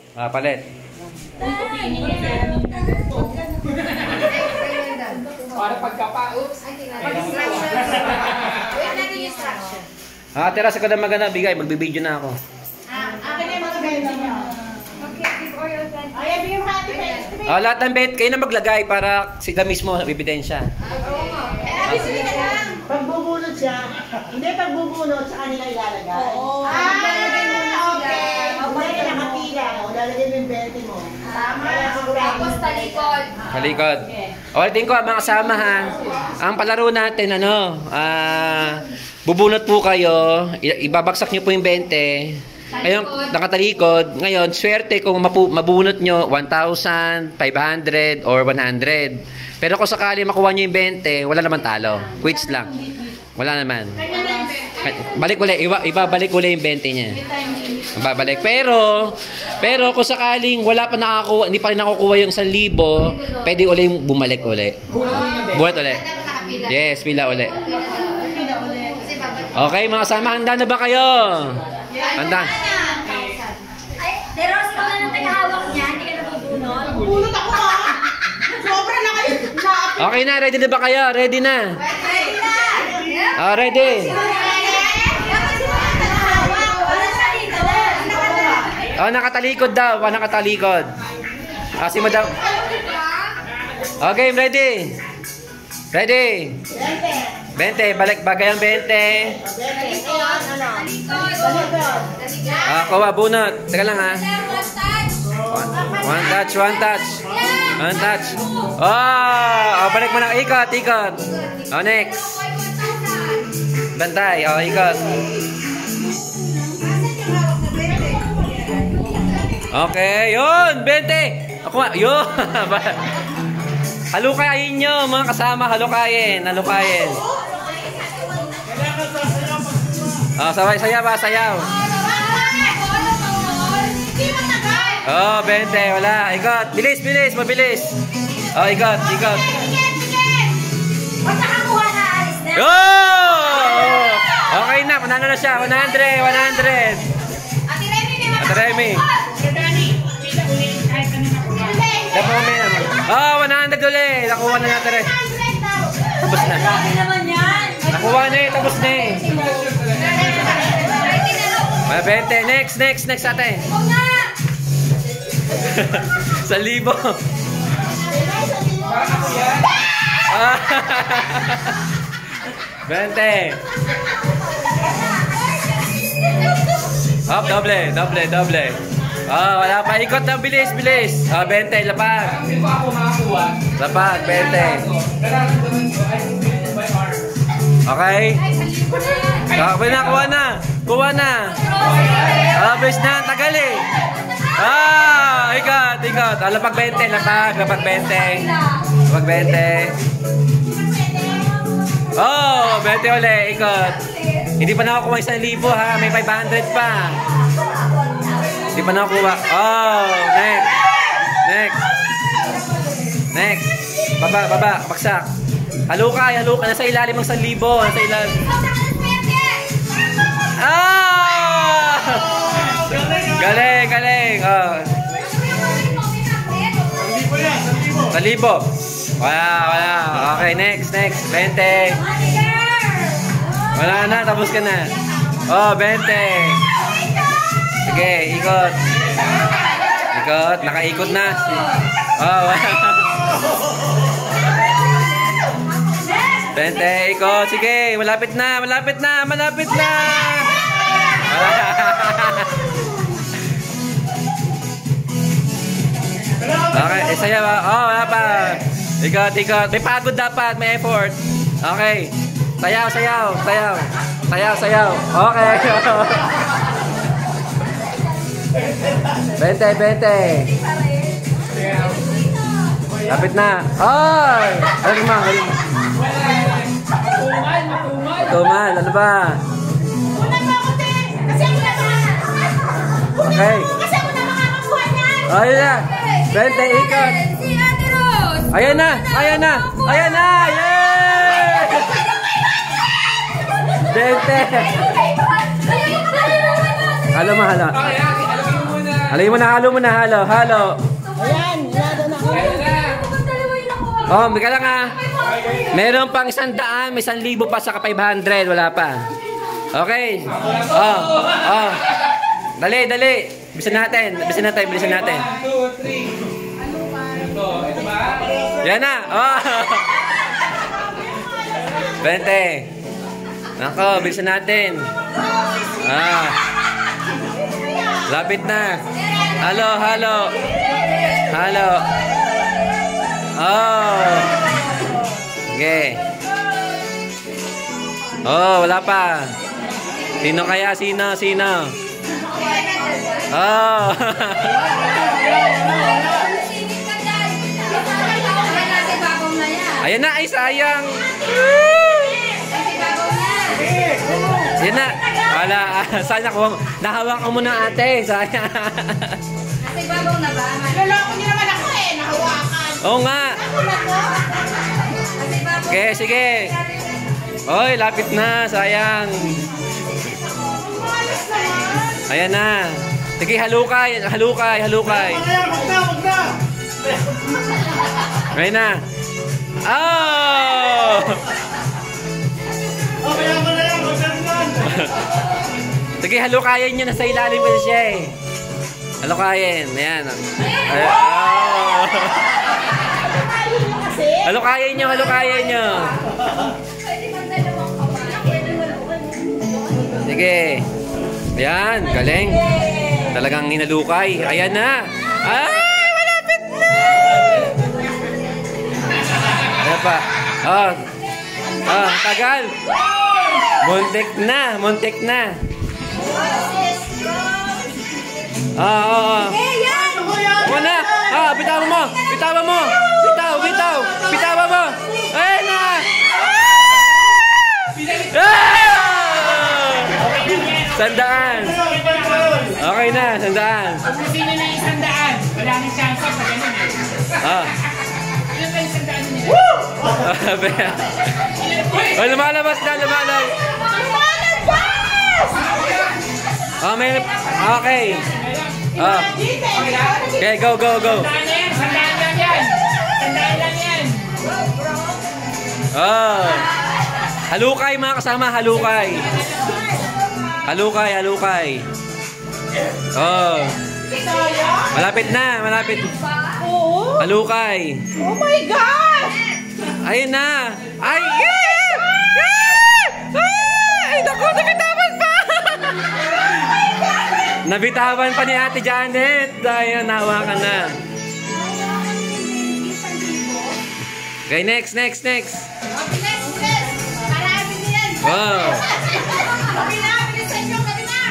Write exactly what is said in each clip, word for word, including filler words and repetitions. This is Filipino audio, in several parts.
Ah, palit. Para pagkapa-oops. Wait natin yung instruction. Ah, tira sa kada magana, bigay. Magbibideo na ako. Ah, akin na yung mga benta niyo. Okay, before you send. Ay, abi yung hati pa. Ah, lahat ng bet, kayo na maglagay para sila mismo ebidensya. Eh, abi sila na lang. Pagbubunot siya, hindi pagbubunot sa kanila ilalagay. Oo. Ah, okay. Hindi ka nakapila, o lalagay mo yung bente mo. Tama. Tapos talikod. Kalikod. Ulitin ko, mga kasama ha. Ang palaro natin, ano, ah, bubunot po kayo, i- ibabagsak nyo po yung bente. Ngayon, nakatalikod. Ngayon, swerte kung mapu- mabunot nyo one thousand, five hundred, or one hundred. Pero kung sakali makuha nyo yung bente, wala naman talo. Quits lang. Wala naman. Balik ulit. Iba, ibabalik ulit yung bente niya. Babalik. Pero, pero kung sakaling wala pa nakakuha, hindi pa rin nakukuha yung one thousand, pwede ulit yung bumalik ulit. Buhat ulit. Yes, pila ulit. Okay, mga kasama, handa na ba kayo? Handa. Ay, pero ikaw na lang tagahawak niya, hindi ka nabubunot. Bunot ako ha! Sobra na kayo! Okay na, ready na ba kayo? Ready na? Ready na! Ah, ready. Oh, nakatalikod daw. Oh, nakatalikod. Ah, si madam. Okay, ready. Ready. twenty. Balik bagay ang twenty. Ah, kuha, bunot. Teka lang ha. One, one touch, one touch. One touch. Oh, oh balik mo na. Ikot, ikot. Oh, next. Bantay. Oh, ikot. Okay, yun. twenty. Ako, yun. Halukayin nyo, mga kasama. Halukayin. Halukayin. Oh, sabay, sayaw ba? Sayaw. Oh, twenty. Wala. Ikot. Bilis, bilis. Mabilis. Oh, ikot, ikot. Oh! Okay na. Panalo na siya. one hundred. one hundred. Ate Remy. Dapat kami naman. Oh, one hundred ulit. Nakuha na natin rin. Tapos na. Nakuha na eh. Tapos na eh. twenty. Next, next, next ate. Sa libo. twenty. Hop, doble, doble, doble. Oh, wala pa. Ikot na, bilis, bilis. Oh, twenty, lapag. Hindi pa ako makakuha. Lapag, twenty. Okay? Ah, pwede na, kuha na. Kuha na. Ah, bilis na, tagal eh. Ah, ikot, ikot. Ah, lapag twenty, lapag, lapag twenty. Lapag twenty. Oh, twenty ulit, ikot. Hindi pa nakakuha isang libo ha, may five hundred pa. Hindi pa nakakuha. Oh, next. Next. Next. Baba, baba, baksak. Halukay, halukay. Nasa ilalim ng isang libo. Nasa ilalim. Ah! Galing, galing. Oh. Sa libo. Wala, wala. Okay, next, next. twenty. Wala na, tapos ka na. Oh, twenty. Sige, ikot. Ikot, nakaikot na. Oh, wala. twenty, ikot. Sige, malapit na, malapit na, malapit na. Okay, eh, saya ba? Oh, wala pa. Ikot, ikot. May pagod dapat, may effort. Okay. Sayaw, sayaw, sayaw. Sayaw, sayaw. Okay. twenty, twenty. Lapit na. Ay! Galing mo, galing mo. Tumal, ano ba? Okay. Ayun na. twenty, ikot. Ayan na, ayan na, ayan na. Yay! twenty. Hala, mahala. Okay, alagay mo muna. Haloy mo na, halo mo na, halo, halo. Ayan, lado na ako. Oh, may ka lang ah. Meron pang isang daan, may isang libo pa, saka five hundred, wala pa. Okay. Oh, oh. Dali, dali. Bilisan natin, bilisan natin, bilisan natin. one, two, three. Ito, ito ba? Yan na. Oh. twenty. Nako, bilisan natin. Ah. Lapit na. Halo, halo. Halo. Oh. Okay. Oh, wala pa. Sino kaya? Sino? Sino? Oh. Ayan na, ay sayang. Yan na. Wala, sana ko. Nahawak ko muna ate. Sayang. Nasa ibabaw na ba? Naloko niyo naman ako eh, nahawakan. Oo nga. Ako na to. Nasa ibabaw. Okay, sige. Oy, lapit na. Sayang. Malas naman. Ayan na. Sige, halukay. Halukay, halukay. Wag na, wag na. Ayan na. Oh! Okay, ako na yan, wag na naman. Sige, halukayin nyo. Nasa ilalim kasi siya eh. Halukayin. Ayan. Ay, oh. Kasi, Halukayin nyo, halukayin nyo. Pwede bang dalawang kamay? Sige. Ayan, galing. Talagang hinalukay. Ayan na. Ay, malapit na. Ayan pa. Oh. Oh, tagal. Muntik na, muntik na. Ah, oh, oh. Eh, yan! Ako na. Ah, bitawan mo. Bitawan mo. Bitaw, bitaw. Bitawan mo. Ayan na. Ah! Sandaan. Okay na, sandaan. Ubusin nyo na yung isang daan. Wala nang chance sa ganun eh. Ah. Ilan ba yung isang daan nila? Oh, lumalabas na, lumalabas. Oh, may... Okay. Oh. Okay, go, go, go. Sandaan na yan, sandaan lang yan. Sandaan lang yan. Oh. Halukay mga kasama, halukay. Halukay, halukay. Oh. Malapit na, malapit. oo. Halukay. Oh my God! Ayun na. Ay! Yeah! Ah! Ay, naku, nabitawan pa! Nabitawan pa ni Ate Janet. Ayun, nahawakan na. Okay, next, next, next. Okay, next, next. Marami na yan. Wow. Pinabilisan nyo kami na.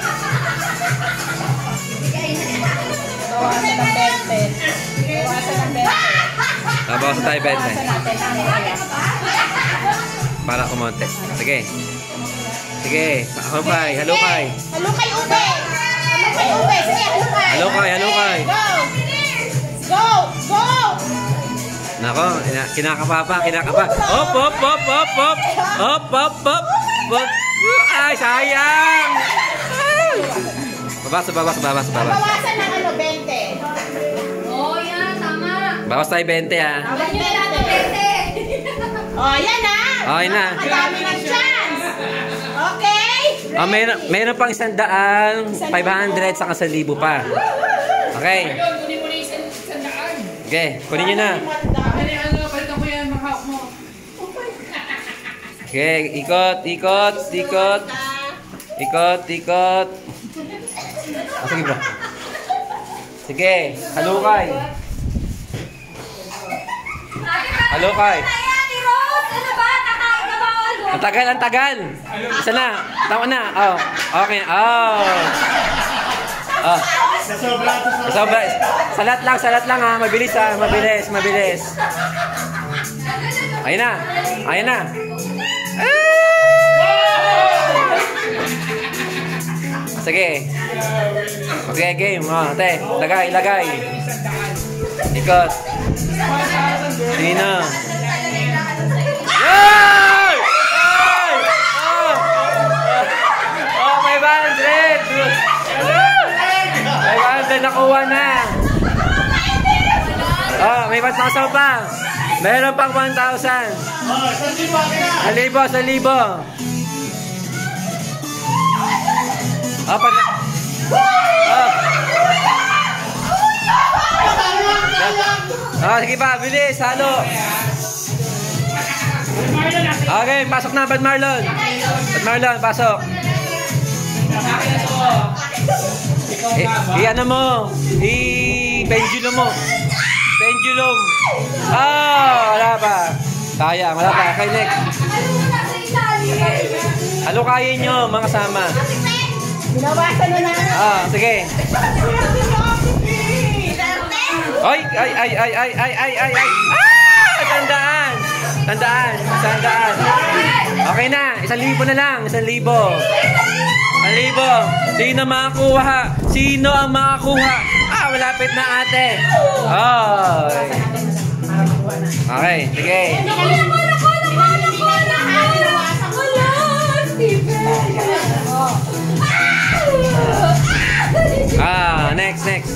Bawasan ng bente. Bawasan ng bente. Nabawas tayo, Bente. Bawasan natin ang kaya. Para kumonte. Sige. Sige. Halukay, halukay. Halukay ube! Halukay ube! Sige, halukay! Halukay, halukay. Go! Go! Go! Nako, ina- kinakapa pa, kinakapa. Hop, hop, hop, hop, hop. Hop, hop, hop. Hop. Ay, sayang. Ay. Babas, babas, babas, babas. Bawasan ng ano, bente. Oh, yan, tama. Bawas tayo twenty ha. Awan nyo na ito, Bente. Oh, yan na! Okay na. Nakakadami ng chance! Okay? Ah, mayroon, mayroon pang isang daan, five hundred, saka sa libo pa. Okay. Ayun, kunin mo na yung isang isang daan. Okay, kunin nyo na. Ano yung ano, balikan ko yan, mahawak mo. Okay, ikot, ikot, ikot. Ikot, ikot. Ah, sige ba? Sige, halukay. Halukay. Ate Rose, ano ba? Kakain ka ba? Ano? Ang tagal, ang tagal. Isa na. Tama na. Oh. Okay. Oh. Oh. Sobra. Salat lang, salat lang ha. Mabilis ha. Mabilis, mabilis. Ayun na. Ayun na. Sige. Okay, game. Oh, te. Lagay, lagay. Ikot. Sino? Ay! Ay! Oh! Oh, five hundred! five hundred! golden nakuha na. Oh, may one thousand pa. Meron pang one thousand. Sa libo, sa libo. Oh, pag... Oh. Oh, sige pa, bilis, halo. Okay, pasok na, Bad Marlon. Bad Marlon, pasok. I, i ano mo? I pendulum mo. Pendulum. Ah, wala pa. Sayang, wala pa. Okay, next. Ano kaya nyo, mga kasama? Binawasan na namin. Ah, sige. Ay, ay, ay, ay, ay, ay, ay, ay, ay. Ah! Tandaan. Tandaan. Tandaan. Okay na. Isang libo na lang. Isang libo. Isang libo. Sino makakuha? Sino ang makakuha? Ah, malapit na ate. Oh. Okay, sige. Ah, next, next.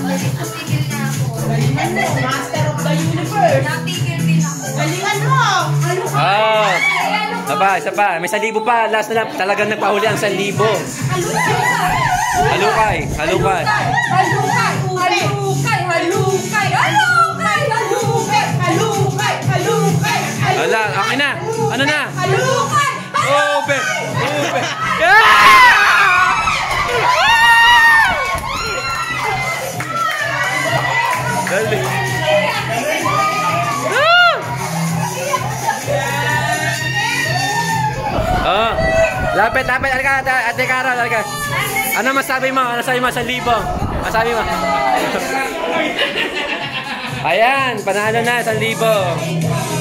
Master of the universe. Natigil din ako. Galingan mo. Oh. Aba, isa pa. May salibo pa. Last na lang. Talagang nagpahuli ang salibo. Halukay. Halukay. Halukay! Halukay! Halukay! Halukay! Halukay! Halukay. Halukay. Ala, okay na. Ano na? Halukay! Open! Open! Yeah! Dali. Ah! Oh, lapit, lapit. Alika, ate, ate Carol, alika. Ano masabi mo? Ano sabi mo sa libo? Masabi mo? Ayan, panalo na sa libo.